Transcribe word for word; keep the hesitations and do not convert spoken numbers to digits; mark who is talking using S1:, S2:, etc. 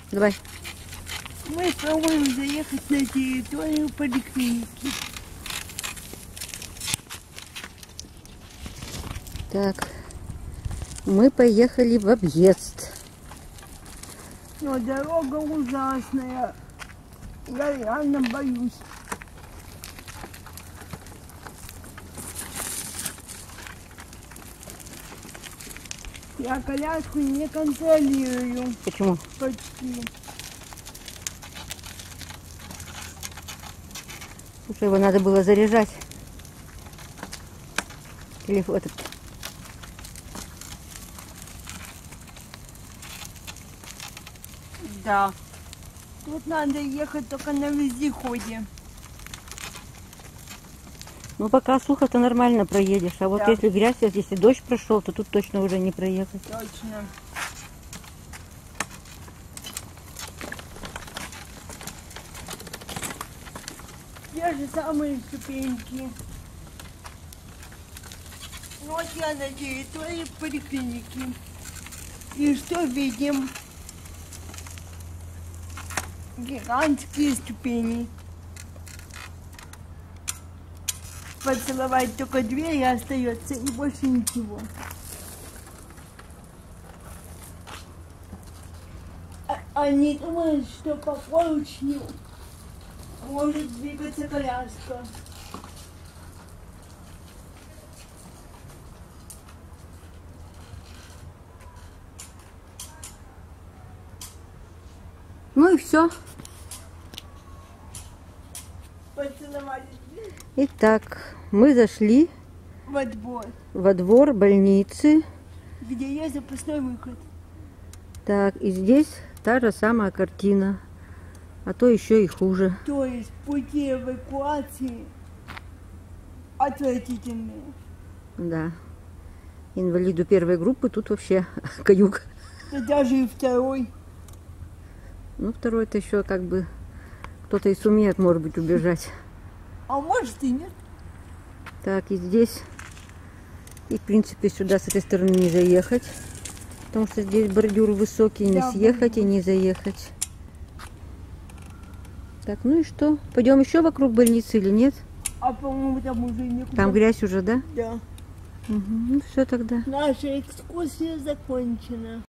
S1: Давай.
S2: Мы пробуем заехать на территорию поликлиники.
S1: Так, мы поехали в объезд.
S2: Но дорога ужасная. Я реально боюсь. Я коляску не контролирую.
S1: Почему?
S2: Почти.
S1: Слушай, его надо было заряжать. Телефон этот.
S2: Да. Тут надо ехать только на вездеходе.
S1: Ну, пока сухо, то нормально проедешь. А вот
S2: Да.
S1: если грязь, если дождь прошел, то тут точно уже не проехать.
S2: Точно. Те же самые ступеньки. Вот я на территории поликлиники. И что видим? Гигантские ступени. Поцеловать только дверь и остается, и больше ничего. А, они думают, что по поручню может двигаться коляска.
S1: Ну и все.
S2: Поцеловали дверь
S1: Итак, мы зашли
S2: во двор,
S1: во двор больницы.
S2: где есть запасной выход.
S1: Так, и здесь та же самая картина. А то еще и хуже.
S2: То есть пути эвакуации отвратительные.
S1: Да. Инвалиду первой группы тут вообще каюк.
S2: Да даже и второй.
S1: Ну, второй-то еще как бы кто-то и сумеет, может быть, убежать.
S2: А может и нет.
S1: Так, и здесь, и в принципе сюда с этой стороны не заехать, потому что здесь бордюр высокий, не
S2: Да,
S1: съехать и
S2: бордюр.
S1: не заехать. Так, ну и что? Пойдем еще вокруг больницы или нет?
S2: А по-моему там уже некуда.
S1: Там грязь уже, да?
S2: Да.
S1: Угу. Ну все тогда.
S2: Наша экскурсия закончена.